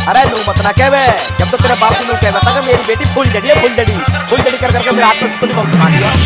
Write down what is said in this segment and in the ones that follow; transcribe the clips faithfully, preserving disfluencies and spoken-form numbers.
अरे तू मत ना कह बे, जब तो तेरे बाप ने कह बता कि मेरी बेटी फुल जड़ी है, फुल जड़ी फुल जड़ी कर करके मेरे हाथ में फुल बम मार दिया।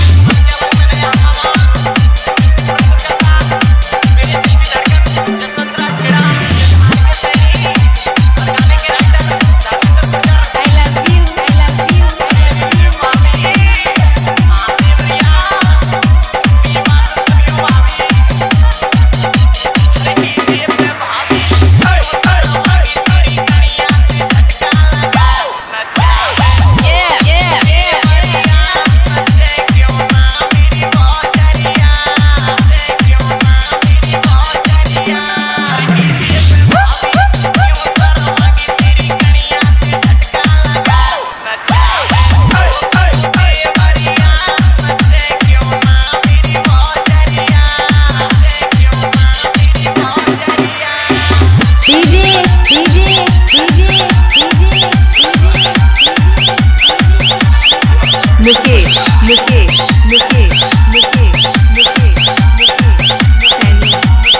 मुकेश मुकेश मुकेश मुकेश मुकेश सैनी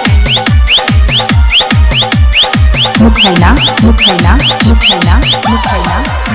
सैनी मुखैना मुखैना मुखैना मुखैना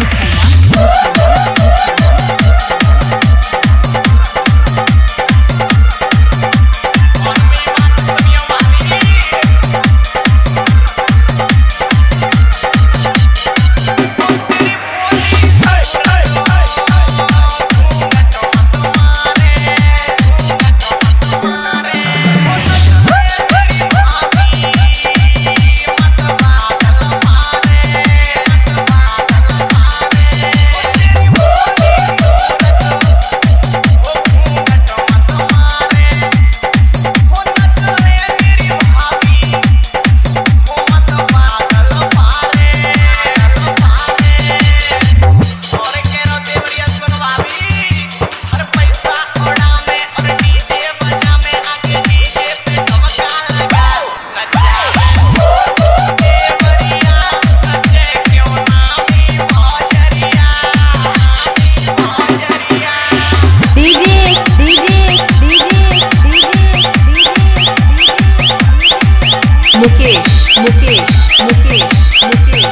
मुकेश मुकेश मुकेश मुकेश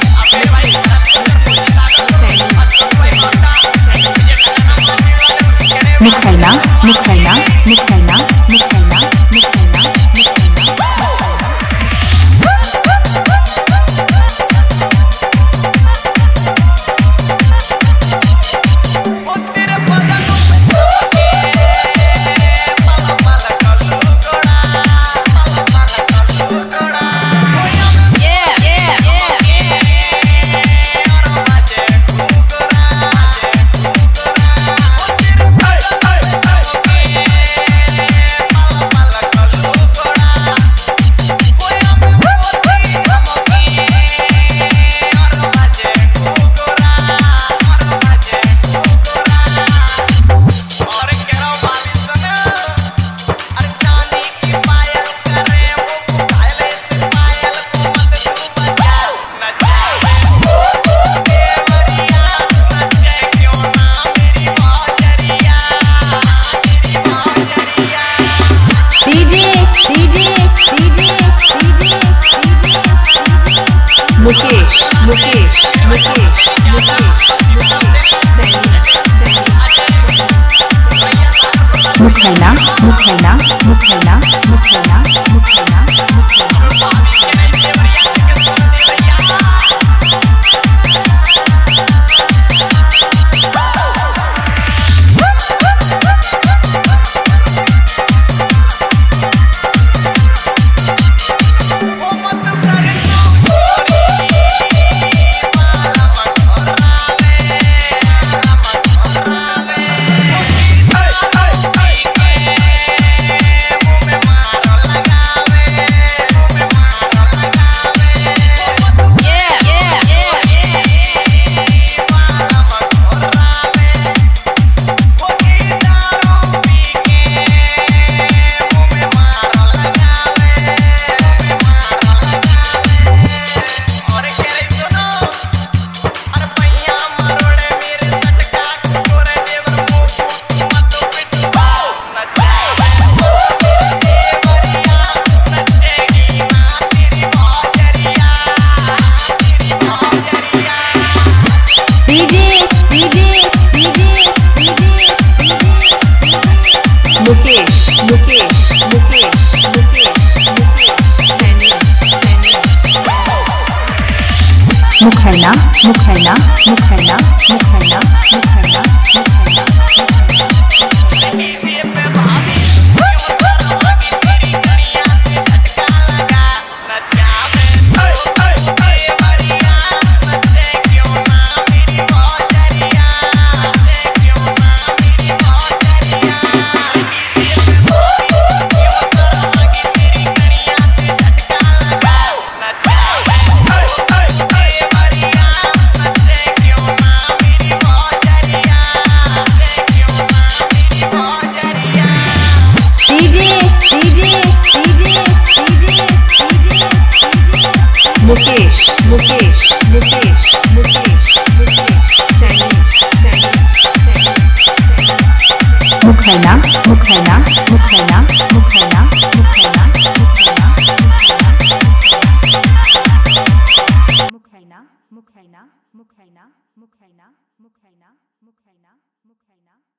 मुखैना मुखैना मुखैना मुखैना मुखैना मुकेश मुकेश मुकेश मुकेश सैनी सैनी मुखैना मुखैना मुखैना मुखैना मुखैना मुखैना मुखैना मुखैना मुखैना मुखैना मुखैना मुकेश मुकेश मुकेश मुकेश मुकेश सैनी सैनी मुखैना मुखैना मुखैना मुखैना मुखैना मुखैना मुखैना मुखैना मुखैना मुखैना मुखैना मुखैना मुखैना